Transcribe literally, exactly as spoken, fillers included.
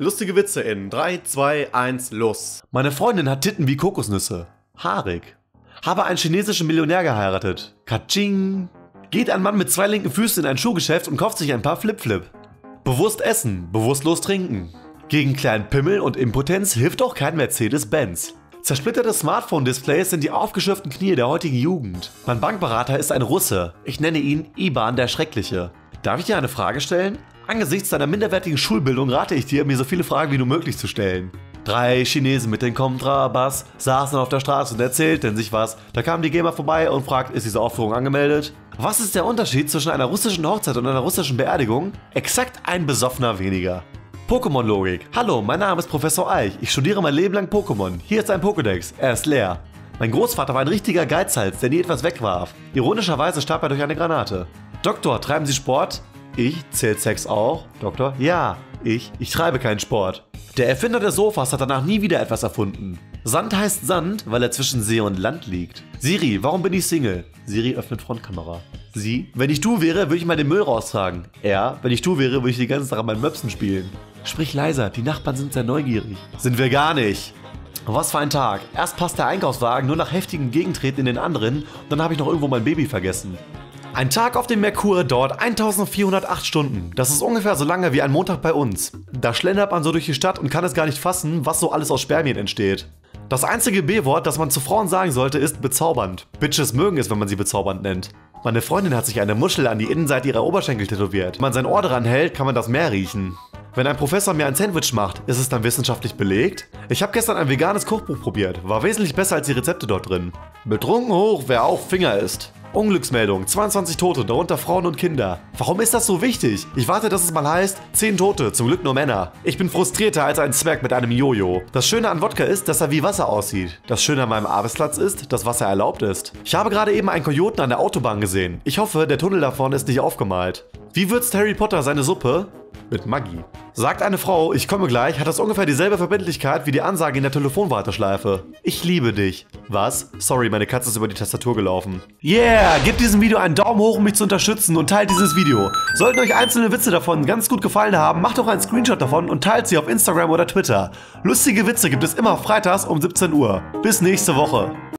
Lustige Witze in drei, zwei, eins, los. Meine Freundin hat Titten wie Kokosnüsse. Haarig. Habe einen chinesischen Millionär geheiratet. Katsching. Geht ein Mann mit zwei linken Füßen in ein Schuhgeschäft und kauft sich ein paar Flip-Flip. Bewusst essen, bewusstlos trinken. Gegen kleinen Pimmel und Impotenz hilft auch kein Mercedes-Benz. Zersplitterte Smartphone-Displays sind die aufgeschürften Knie der heutigen Jugend. Mein Bankberater ist ein Russe. Ich nenne ihn Iban der Schreckliche. Darf ich dir eine Frage stellen? Angesichts deiner minderwertigen Schulbildung rate ich dir, mir so viele Fragen wie nur möglich zu stellen. Drei Chinesen mit den Kontrabas saßen auf der Straße und erzählten sich was. Da kam die GEMA vorbei und fragt, ist diese Aufführung angemeldet? Was ist der Unterschied zwischen einer russischen Hochzeit und einer russischen Beerdigung? Exakt ein Besoffener weniger. Pokémon-Logik. Hallo, mein Name ist Professor Eich. Ich studiere mein Leben lang Pokémon. Hier ist ein Pokédex. Er ist leer. Mein Großvater war ein richtiger Geizhals, der nie etwas wegwarf. Ironischerweise starb er durch eine Granate. Doktor, treiben Sie Sport? Ich? Zählt Sex auch? Doktor? Ja. Ich? Ich treibe keinen Sport. Der Erfinder des Sofas hat danach nie wieder etwas erfunden. Sand heißt Sand, weil er zwischen See und Land liegt. Siri, warum bin ich Single? Siri öffnet Frontkamera. Sie, wenn ich du wäre, würde ich mal den Müll raustragen. Er, wenn ich du wäre, würde ich die ganze Zeit an meinen Möpsen spielen. Sprich leiser, die Nachbarn sind sehr neugierig. Sind wir gar nicht. Was für ein Tag. Erst passt der Einkaufswagen nur nach heftigem Gegentreten in den anderen und dann habe ich noch irgendwo mein Baby vergessen. Ein Tag auf dem Merkur dauert eintausendvierhundertacht Stunden. Das ist ungefähr so lange wie ein Montag bei uns. Da schlendert man so durch die Stadt und kann es gar nicht fassen, was so alles aus Spermien entsteht. Das einzige B-Wort, das man zu Frauen sagen sollte, ist bezaubernd. Bitches mögen es, wenn man sie bezaubernd nennt. Meine Freundin hat sich eine Muschel an die Innenseite ihrer Oberschenkel tätowiert. Wenn man sein Ohr daran hält, kann man das Meer riechen. Wenn ein Professor mir ein Sandwich macht, ist es dann wissenschaftlich belegt? Ich habe gestern ein veganes Kochbuch probiert. War wesentlich besser als die Rezepte dort drin. Betrunken hoch, wer auch Finger isst. Unglücksmeldung, zweiundzwanzig Tote, darunter Frauen und Kinder. Warum ist das so wichtig? Ich warte, dass es mal heißt, zehn Tote, zum Glück nur Männer. Ich bin frustrierter als ein Zwerg mit einem Jojo. Das Schöne an Wodka ist, dass er wie Wasser aussieht. Das Schöne an meinem Arbeitsplatz ist, dass Wasser erlaubt ist. Ich habe gerade eben einen Kojoten an der Autobahn gesehen. Ich hoffe, der Tunnel da vorne ist nicht aufgemalt. Wie würzt Harry Potter seine Suppe? Mit Maggi. Sagt eine Frau, ich komme gleich, hat das ungefähr dieselbe Verbindlichkeit wie die Ansage in der Telefonwarteschleife. Ich liebe dich. Was? Sorry, meine Katze ist über die Tastatur gelaufen. Yeah, gebt diesem Video einen Daumen hoch, um mich zu unterstützen und teilt dieses Video. Sollten euch einzelne Witze davon ganz gut gefallen haben, macht doch einen Screenshot davon und teilt sie auf Instagram oder Twitter. Lustige Witze gibt es immer freitags um siebzehn Uhr. Bis nächste Woche.